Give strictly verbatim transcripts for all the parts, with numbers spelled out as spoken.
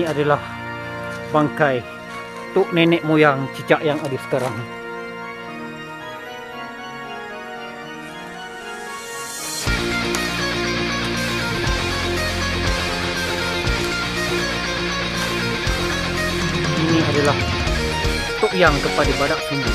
adalah bangkai tok nenek moyang cicak yang ada sekarang. Ini adalah tok yang kepada badak sumbu.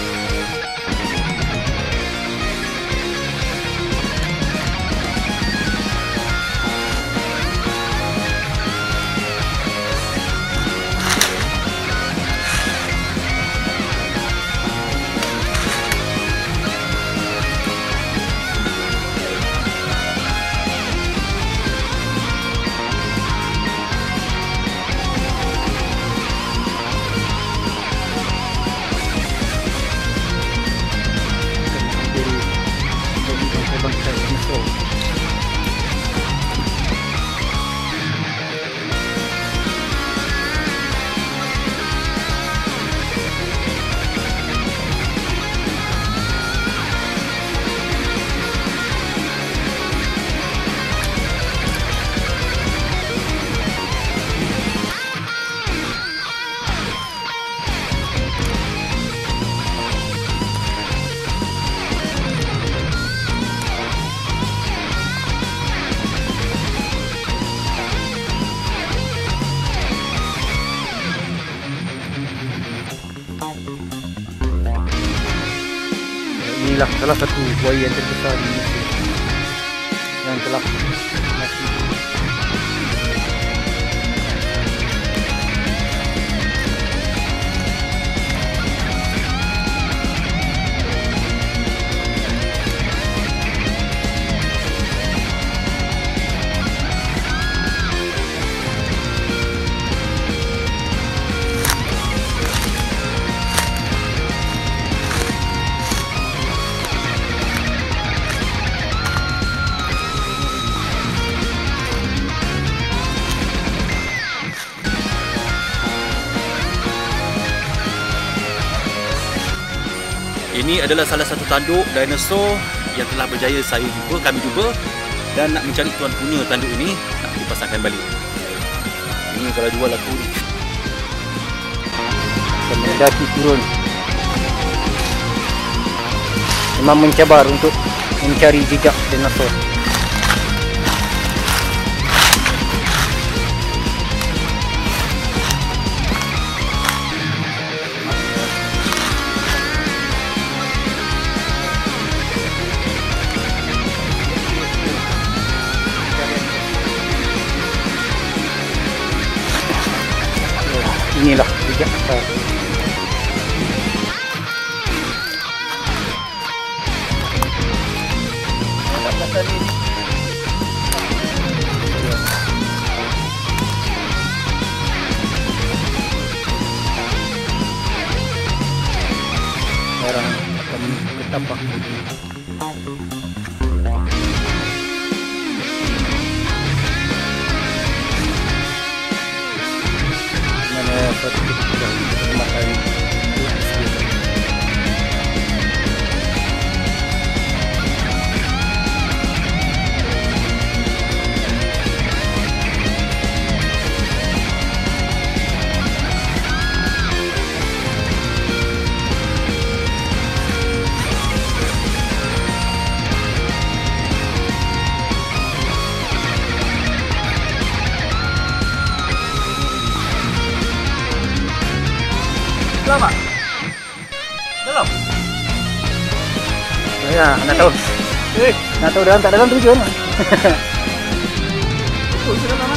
Inilah salah satu buaya yang terbesar di Malaysia yang telah mati. Ini adalah salah satu tanduk dinosaur yang telah berjaya saya jumpa, kami jumpa, dan nak mencari tuan punya tanduk ini nak dipasangkan balik. Ini kalau jual laku ni. Mendaki turun. Memang mencabar untuk mencari jejak dinosaur. Inilah jejak besar. Orang akan ketambah. Satu kesempatan Lama? Dalam? Ya, nak tahu. Eh, nak tahu dalam tak dalam tujuan. Oh, sudah lama.